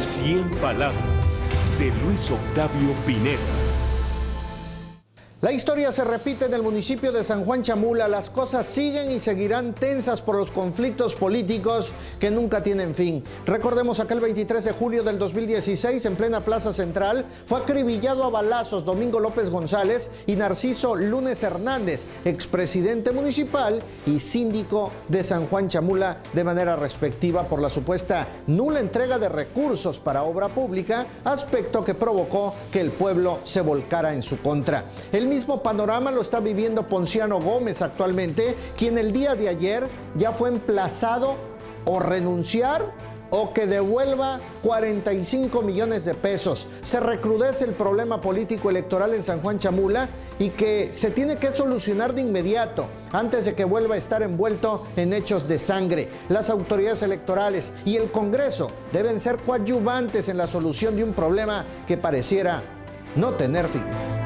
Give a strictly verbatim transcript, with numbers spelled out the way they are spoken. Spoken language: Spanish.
Cien palabras de Luis Octavio Pineda. La historia se repite en el municipio de San Juan Chamula. Las cosas siguen y seguirán tensas por los conflictos políticos que nunca tienen fin. Recordemos aquel veintitrés de julio del dos mil dieciséis, en plena Plaza Central, fue acribillado a balazos Domingo López González y Narciso Lunes Hernández, expresidente municipal y síndico de San Juan Chamula, de manera respectiva, por la supuesta nula entrega de recursos para obra pública, aspecto que provocó que el pueblo se volcara en su contra. El mismo panorama lo está viviendo Ponciano Gómez actualmente, quien el día de ayer ya fue emplazado o renunciar o que devuelva cuarenta y cinco millones de pesos. Se recrudece el problema político electoral en San Juan Chamula y que se tiene que solucionar de inmediato antes de que vuelva a estar envuelto en hechos de sangre. Las autoridades electorales y el Congreso deben ser coadyuvantes en la solución de un problema que pareciera no tener fin.